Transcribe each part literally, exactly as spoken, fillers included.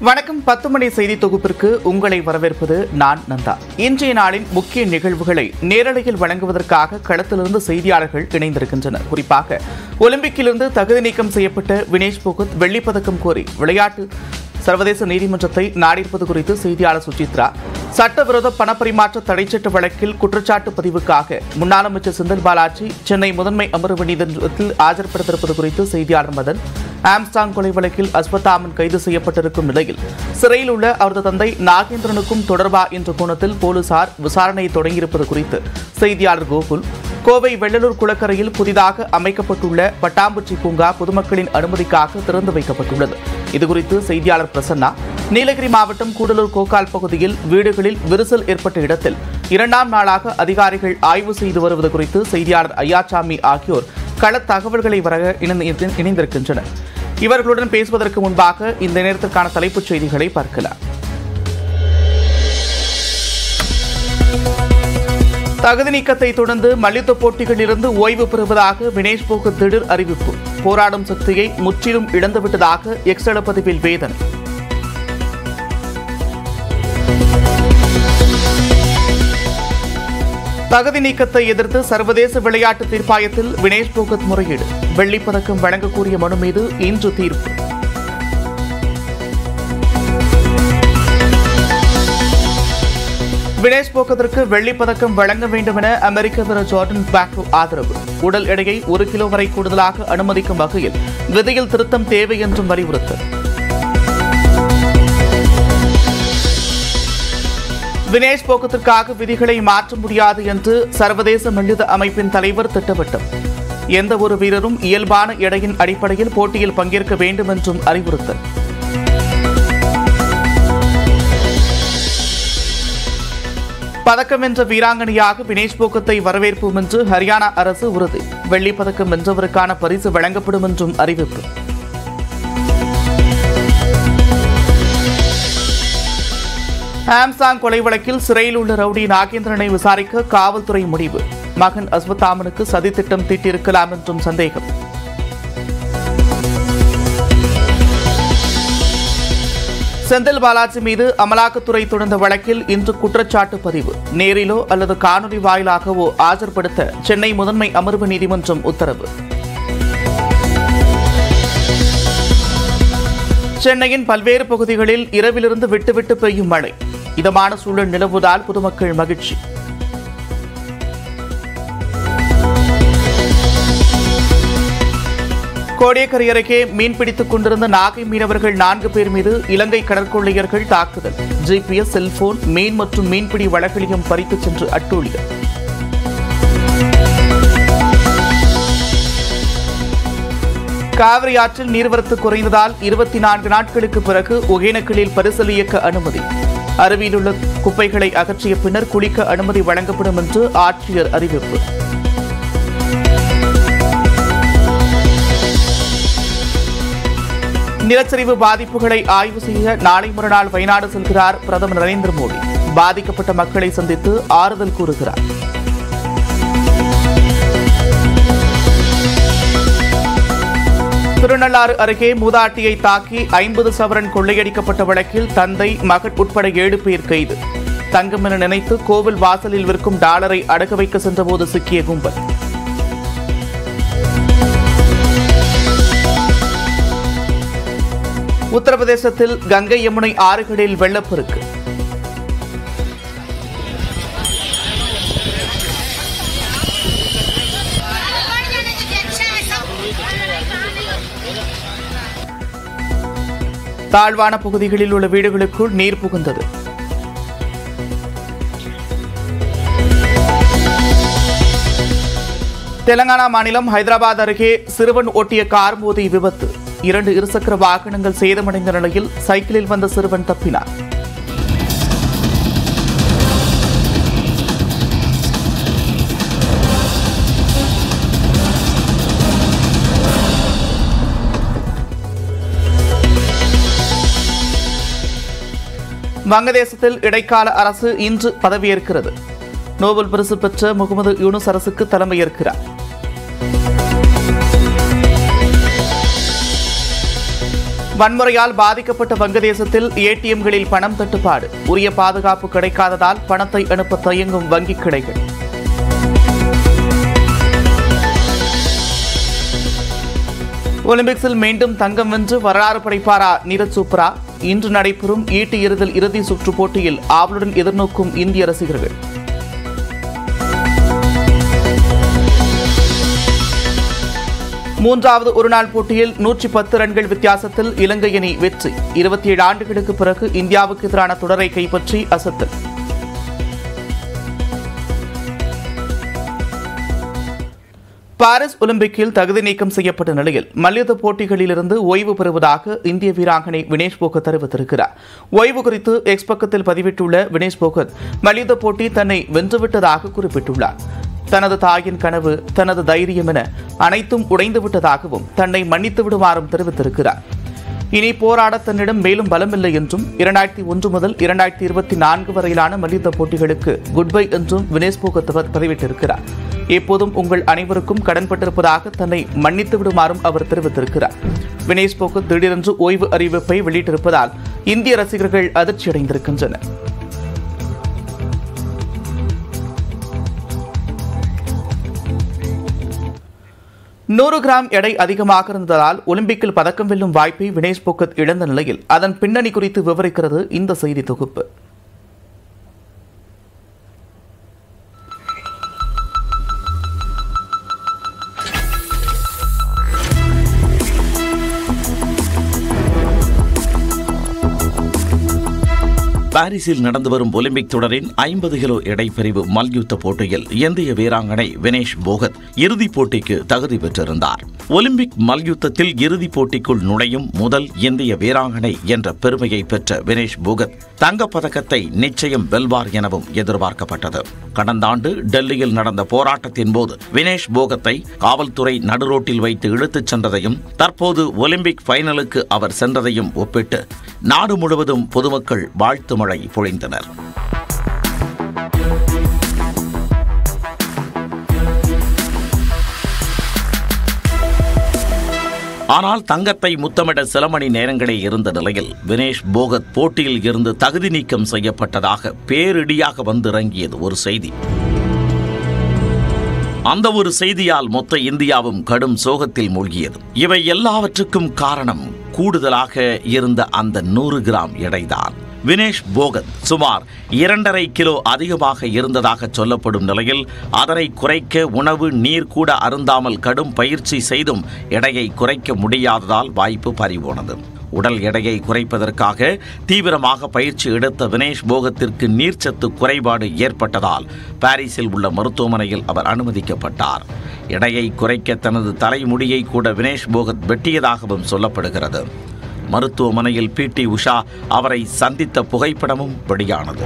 வணக்கம். பத்து மணி செய்தி தொகுப்பிற்கு உங்களை வரவேற்பது நான் நந்தா. இன்றைய நாளின் முக்கிய நிகழ்வுகளை நேரலையில் வழங்குவதற்காக களத்திலிருந்து செய்தியாளர்கள் இணைந்திருக்கின்றனர். குறிப்பாக ஒலிம்பிக்கிலிருந்து தகுதி நீக்கம் செய்யப்பட்ட வினேஷ் போகத் வெள்ளிப்பதக்கம் கோரி விளையாட்டு சர்வதேச நீதிமன்றத்தை நாடியிருப்பது குறித்து செய்தியாளர் சுசித்ரா, சட்டவிரோத பணப்பரிமாற்ற தடைச்சட்ட வழக்கில் குற்றச்சாட்டு பதிவுக்காக முன்னாள் அமைச்சர் செந்தில் பாலாஜி சென்னை முதன்மை அமர்வு நீதிமன்றத்தில் ஆஜர்படுத்திருப்பது குறித்து செய்தியாளர் மதன், ஆம்ஸ்டாங் கொலை வழக்கில் அஸ்வத்தாமன் கைது செய்யப்பட்டிருக்கும் நிலையில் சிறையில் உள்ள அவரது தந்தை நாகேந்திரனுக்கும் தொடர்பா என்ற கோணத்தில் போலீசார் விசாரணையை தொடங்கியிருப்பது குறித்து செய்தியாளர் கோகுல், கோவை வெள்ளலூர் குளக்கரையில் புதிதாக அமைக்கப்பட்டுள்ள பட்டாம்பூச்சி பூங்கா பொதுமக்களின் அனுமதிக்காக திறந்து வைக்கப்பட்டுள்ளது. இதுகுறித்து செய்தியாளர் பிரசன்னா, நீலகிரி மாவட்டம் கூடலூர் கோக்கால் பகுதியில் வீடுகளில் விரிசல் ஏற்பட்ட இடத்தில் இரண்டாம் நாளாக அதிகாரிகள் ஆய்வு செய்து வருவது குறித்து செய்தியாளர் ஐயாச்சாமி ஆகியோர் கள தகவல்களை வர இணைந்திருக்கின்றனர். இவர்களுடன் பேசுவதற்கு முன்பாக இந்த நேரத்திற்கான தலைப்புச் செய்திகளை பார்க்கலாம். தகுதி நீக்கத்தை தொடர்ந்து மல்யுத்த போட்டிகளிலிருந்து ஓய்வு பெறுவதாக வினேஷ் போகத் திடீர் அறிவிப்பு. போராடும் சக்தியை முற்றிலும் இழந்துவிட்டதாக எக்ஸ் பதிவில் வேதனை. தகுதி நீக்கத்தை எதிர்த்து சர்வதேச விளையாட்டு தீர்ப்பாயத்தில் வினேஷ் போகத் முறையீடு. வெள்ளிப் பதக்கம் வழங்க கோரிய மனு மீது இன்று தீர்ப்பு. வினேஷ் போகத்திற்கு வெள்ளிப் பதக்கம் வழங்க வேண்டும் என அமெரிக்க வீரர் ஜார்டன் பிராவோ ஆதரவு. உடல் எடையை ஒரு கிலோ வரை கூடுதலாக அனுமதிக்கும் வகையில் விதியில் திருத்தம் தேவை என்றும் வலியுறுத்தல். வினேஷ் போகத்திற்காக விதிகளை மாற்ற முடியாது என்று சர்வதேச மல்யுத்த அமைப்பின் தலைவர் திட்டவட்டம். எந்த ஒரு வீரரும் இயல்பான எடையின் அடிப்படையில் போட்டியில் பங்கேற்க வேண்டும் என்றும் அறிவுறுத்தல். பதக்கம் வென்ற வீராங்கனையாக வினேஷ் போகத்தை வரவேற்போம் என்று ஹரியானா அரசு உறுதி. வெள்ளிப் பதக்கம் வென்றவருக்கான பரிசு வழங்கப்படும் என்றும் அறிவிப்பு. ஆம்ஸ்டாங் கொலை வழக்கில் சிறையில் உள்ள ரவுடி நாகேந்திரனை விசாரிக்க காவல்துறை முடிவு. மகன் அஸ்வத்தாமனுக்கு சதித்திட்டம் தீட்டியிருக்கலாம் என்றும் சந்தேகம். செந்தில் பாலாஜி மீது அமலாக்கத்துறை தொடர்ந்த வழக்கில் இன்று குற்றச்சாட்டு பதிவு. நேரிலோ அல்லது காணொலி வாயிலாகவோ ஆஜர்படுத்த சென்னை முதன்மை அமர்வு நீதிமன்றம் உத்தரவு. சென்னையின் பல்வேறு பகுதிகளில் இரவிலிருந்து விட்டுவிட்டு பெய்யும் மழை. இதமான சூழல் நிலவுவதால் பொதுமக்கள் மகிழ்ச்சி. கோடியக்கரை அருகே மீன்பிடித்துக் கொண்டிருந்த நாகை மீனவர்கள் நான்கு பேர் மீது இலங்கை கடற்கொள்ளையர்கள் தாக்குதல். ஜிபிஎஸ், செல்போன், மீன் மற்றும் மீன்பிடி வளங்களையும் பறித்துச் சென்று அட்டூழியம். காவிரி ஆற்றில் நீர்வரத்து குறைந்ததால் இருபத்தி நான்கு நாட்களுக்கு பிறகு ஒகேனக்கலில் பரிசல் இயக்க அனுமதி. அருவியில் உள்ள குப்பைகளை அகற்றிய பின்னர் குளிக்க அனுமதி வழங்கப்படும் என்று ஆட்சியர் அறிவிப்பு. நிலச்சரிவு பாதிப்புகளை ஆய்வு செய்ய நாளை மறுநாள் வயநாடு செல்கிறார் பிரதமர் நரேந்திர மோடி. பாதிக்கப்பட்ட மக்களை சந்தித்து ஆறுதல் கூறுகிறார். திருநள்ளாறு அருகே மூதாட்டியை தாக்கி ஐம்பது சவரன் கொள்ளையடிக்கப்பட்ட வழக்கில் தந்தை, மகன் உட்பட ஏழு பேர் கைது. தங்கம் என நினைத்து கோவில் வாசலில் விற்கும் டாலரை அடகு வைக்க சென்றபோது சிக்கிய கும்பல். உத்தரப்பிரதேசத்தில் கங்கை யமுனை ஆறுகளில் வெள்ளப்பெருக்கு. தாழ்வான பகுதிகளில் உள்ள வீடுகளுக்குள் நீர் புகுந்தது. தெலங்கானா மாநிலம் ஹைதராபாத் அருகே சிறுவன் ஓட்டிய கார் மோதி விபத்து. இரண்டு இருசக்கர வாகனங்கள் சேதமடைந்த நிலையில் சைக்கிளில் வந்த சிறுவன் தப்பினார். வங்கதேசத்தில் இடைக்கால அரசு இன்று பதவியேற்கிறது. நோபல் பரிசு பெற்ற முகமது யூனுஸ் அரசுக்கு தலைமையேற்கிறார். வன்முறையால் பாதிக்கப்பட்ட வங்கதேசத்தில் ஏடிஎம்களில் பணம் தட்டுப்பாடு. உரிய பாதுகாப்பு கிடைக்காததால் பணத்தை அனுப்ப தயங்கும் வங்கிக் கிளைகள். ஒலிம்பிக்ஸில் மீண்டும் தங்கம் வென்று வரலாறு படைப்பாரா நீரஜ் சோப்ரா? இன்று நடைபெறும் ஈட்டி எறிதல் இறுதி சுற்று போட்டியில் ஆவலுடன் எதிர்நோக்கும் இந்திய ரசிகர்கள். மூன்றாவது ஒருநாள் போட்டியில் நூற்றி பத்து ரன்கள் வித்தியாசத்தில் இலங்கை அணி வெற்றி. இருபத்தி ஏழு ஆண்டுகளுக்கு பிறகு இந்தியாவுக்கு எதிரான தொடரை கைப்பற்றி அசத்தல். பாரிஸ் ஒலிம்பிக்கில் தகுதி நீக்கம் செய்யப்பட்ட நிலையில் மல்யுத்த போட்டிகளிலிருந்து ஓய்வு பெறுவதாக இந்திய வீராங்கனை வினேஷ் போகத் தெரிவித்திருக்கிறார். ஓய்வு குறித்து எக்ஸ் பக்கத்தில் பதிவிட்டுள்ள வினேஷ் போகத் மல்யுத்த போட்டி தன்னை வென்றுவிட்டதாக குறிப்பிட்டுள்ளார். தனது தாயின் கனவு, தனது தைரியம் என அனைத்தும் உடைந்துவிட்டதாகவும் தன்னை மன்னித்து விடுமாறும் தெரிவித்திருக்கிறார். இனி போராட தன்னிடம் மேலும் பலமில்லை என்றும் இரண்டாயிரத்தி ஒன்று முதல் இரண்டாயிரத்தி இருபத்தி நான்கு வரையிலான மல்யுத்த போட்டிகளுக்கு குட்பை என்றும் வினேஷ் போகத் பதிவிட்டிருக்கிறார். எப்போதும் உங்கள் அனைவருக்கும் கடன்பட்டிருப்பதாக தன்னை மன்னித்து விடுமாறும் அவர் தெரிவித்திருக்கிறார். வினேஷ் போகத் திடீரென்று ஓய்வு அறிவிப்பை வெளியிட்டிருப்பதால் இந்திய ரசிகர்கள் அதிர்ச்சியடைந்திருக்கின்றனர். நூறு கிராம் எடை அதிகமாக இருந்ததால் ஒலிம்பிக்கில் பதக்கம் வெல்லும் வாய்ப்பை வினேஷ் போகத் இழந்த நிலையில் அதன் பின்னணி குறித்து விவரிக்கிறது இந்த செய்தி தொகுப்பு. பாரிஸில் நடந்து வரும் ஒலிம்பிக் தொடரின் ஐம்பது கிலோ எடைப்பிரிவு மல்யுத்த போட்டியில் இந்திய வீராங்கனை வினேஷ் போகத் இறுதிப் போட்டிக்கு தகுதி பெற்றிருந்தார். ஒலிம்பிக் மல்யுத்தத்தில் இறுதிப் போட்டிக்குள் நுழையும் முதல் இந்திய வீராங்கனை என்ற பெருமையை பெற்ற வினேஷ் போகத் தங்கப்பதக்கத்தை நிச்சயம் வெல்வார் எனவும் எதிர்பார்க்கப்பட்டது. கடந்த ஆண்டு டெல்லியில் நடந்த போராட்டத்தின் போது வினேஷ் போகத்தை காவல்துறை நடுரோட்டில் வைத்து இழுத்துச் சென்றதையும் தற்போது ஒலிம்பிக் ஃபைனலுக்கு அவர் சென்றதையும் ஒப்பிட்டு நாடு முழுவதும் பொதுமக்கள் வாழ்த்து மழை பொழிந்தனர். ஆனால் தங்கத்தை முத்தமிட சில மணி நேரங்களே இருந்த நிலையில் வினேஷ் போகத் போட்டியில் இருந்து தகுதி நீக்கம் செய்யப்பட்டதாக பேரிடியாக வந்திறங்கியது ஒரு செய்தி. அந்த ஒரு செய்தியால் மொத்த இந்தியாவும் கடும் சோகத்தில் மூழ்கியது. இவை எல்லாவற்றுக்கும் காரணம் கூடுதலாக இருந்த அந்த நூறு கிராம் எடைதான். வினேஷ் போகத் சுமார் இரண்டரை கிலோ அதிகமாக இருந்ததாக சொல்லப்படும் நிலையில் அதனை குறைக்க உணவு, நீர் கூட அருந்தாமல் கடும் பயிற்சி செய்தும் எடையை குறைக்க முடியாததால் வாய்ப்பு பறிபோனது. உடல் எடையை குறைப்பதற்காக தீவிரமாக பயிற்சி எடுத்த வினேஷ் போகத்திற்கு நீர்ச்சத்து குறைபாடு ஏற்பட்டதால் பாரிஸில் உள்ள மருத்துவமனையில் அவர் அனுமதிக்கப்பட்டார். எடையை குறைக்க தனது தலைமுடியை கூட வினேஷ் போகத் வெட்டியதாகவும் சொல்லப்படுகிறது. மருத்துவமனையில் பி டி உஷா அவரை சந்தித்த புகைப்படமும் வெளியானது.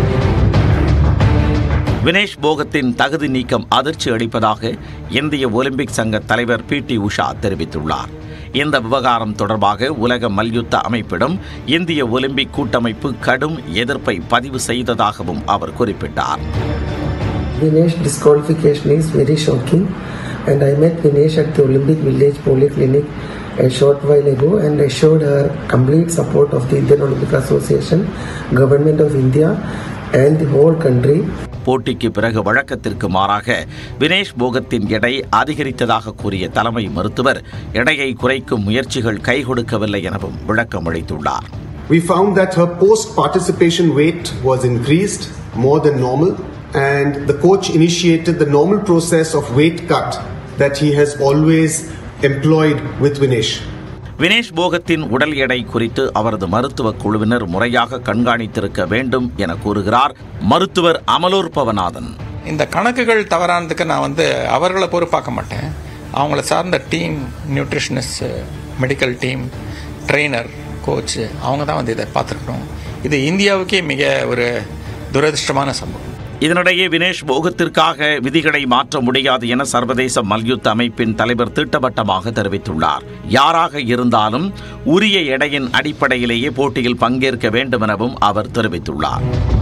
வினேஷ் போகத்தின் தகுதி நீக்கம் அதிர்ச்சி அளிப்பதாக இந்திய ஒலிம்பிக் சங்க தலைவர் பி டி உஷா தெரிவித்துள்ளார். இந்த விவகாரம் தொடர்பாக உலக மல்யுத்த அமைப்பிடம் இந்திய ஒலிம்பிக் கூட்டமைப்பு கடும் எதிர்ப்பை பதிவு செய்ததாகவும் அவர் குறிப்பிட்டார். Vinesh disqualification is very shocking, and I met Vinesh at the Olympic Village Polyclinic a short while ago and assured her complete support of the Indian Olympic Association, Government of India and the whole country. போட்டிக்கு பிறகு வழக்கத்திற்கு மாறாக வினேஷ் போகத்தின் எடை அதிகரித்ததாக கூறிய தலைமை மருத்துவர் எடையை குறைக்கும் முயற்சிகள் கை கொடுக்கவில்லை எனவும் விளக்கம் அளித்துள்ளார். We found that her post-participation weight was increased more than normal, and the coach initiated the normal process of weight cut that he has always employed with Vinesh. Vinesh போகத்தின் உடல் எடை குறித்து அவரது மருத்துவ குழுவினர் முறையாக கண்காணித்திருக்க வேண்டும் என கூறுகிறார் மருத்துவர் அமலோர் பவநாதன். இந்த கணக்குகள் தவறானதுக்கு நான் வந்து அவர்களை பொறுப்பாக்க மாட்டேன். அவங்கள சார்ந்த team, nutritionist, medical team, trainer, coach, அவங்க தான் வந்து இதை பார்த்துருக்கணும். இது இந்தியாவுக்கே மிக ஒரு துரதிருஷ்டமான சம்பவம். இதனிடையே வினேஷ் போகத்திற்காக விதிகளை மாற்ற முடியாது என சர்வதேச மல்யுத்த அமைப்பின் தலைவர் திட்டவட்டமாக தெரிவித்துள்ளார். யாராக இருந்தாலும் உரிய எடையின் அடிப்படையிலேயே போட்டியில் பங்கேற்க வேண்டும் எனவும் அவர் தெரிவித்துள்ளார்.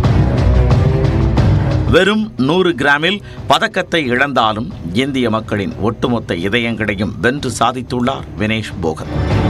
வெறும் நூறு கிராமில் பதக்கத்தை இழந்தாலும் இந்திய மக்களின் ஒட்டுமொத்த இதயங்களையும் வென்று சாதித்துள்ளார் வினேஷ் போகத்.